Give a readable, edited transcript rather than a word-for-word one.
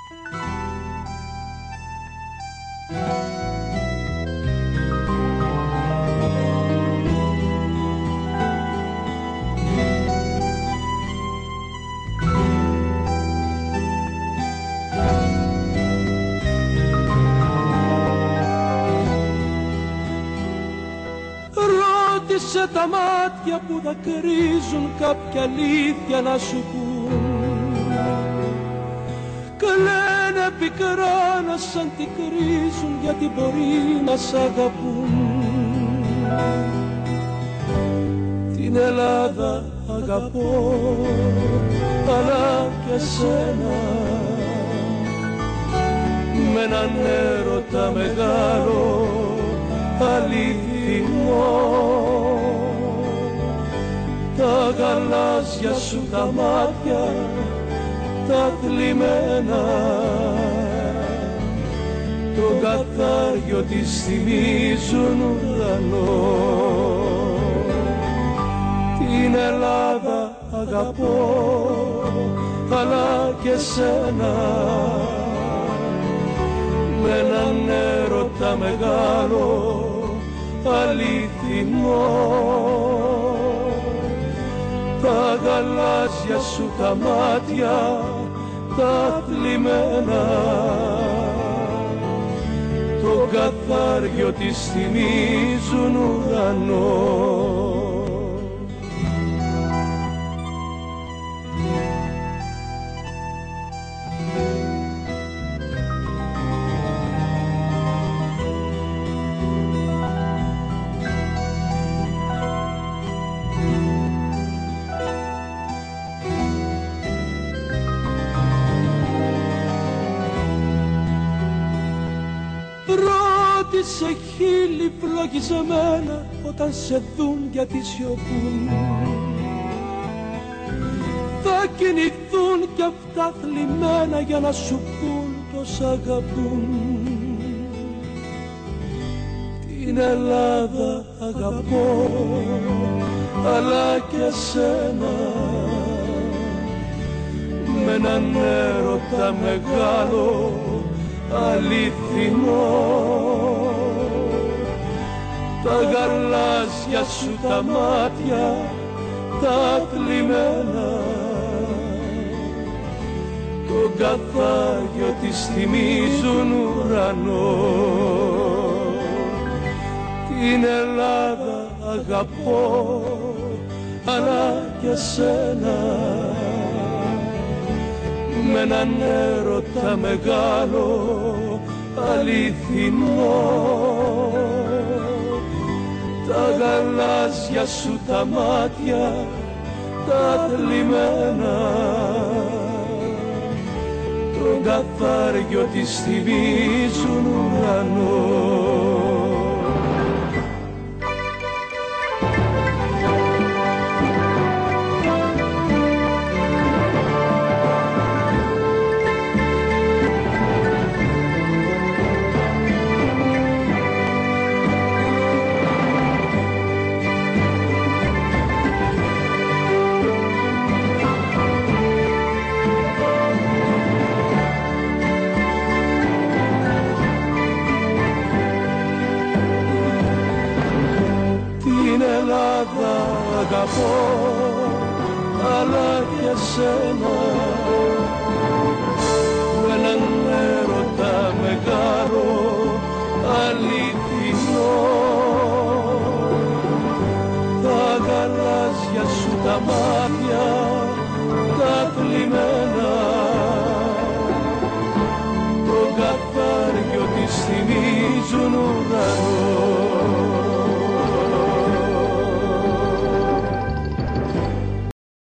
Ρώτησε τα μάτια που δακρύζουν κάποια αλήθεια να σου πουν. Κλαίνε πικρά να σ' αντικρίζουν, γιατί μπορεί να σ' αγαπούν. Την Ελλάδα αγαπώ, αλλά και σένα, με έναν έρωτα μεγάλο αληθινό. Τα γαλάζια σου τα μάτια, τα θλιμμένα, το καθάριο της θυμίζουν ουρανό. Την Ελλάδα αγαπώ, αλλά και σένα, με έναν έρωτα μεγάλο αληθινό. Τα γαλάζια σου τα μάτια, τα θλιμμένα, το καθάριο της θυμίζουν ουρανό. Ρώτησε χείλη φλογισμένα όταν σε δουν γιατί σιωπούν. Θα κινηθούν κι αυτά θλιμμένα για να σου πούν πως αγαπούν. Την Ελλάδα αγαπώ, αλλά και σένα, με έναν έρωτα μεγάλο αληθινό. Τα γαλάζια σου τα μάτια, τα θλιμμένα, το καθάριο της θυμίζουν ουρανό. Την Ελλάδα αγαπώ, αλλά και σένα, με έναν έρωτα μεγάλο αληθινό. Τα γαλάζια σου τα μάτια, τα θλιμμένα, το καθάριο της θυμίζουν ουρανό. Την Ελλάδα αγαπώ, αλλά και σένα, με έναν έρωτα μεγάλο αληθινό. Τα γαλάζια σου τα μάτια, τα θλιμμένα, το καθάριο της θυμίζουν ουρανό.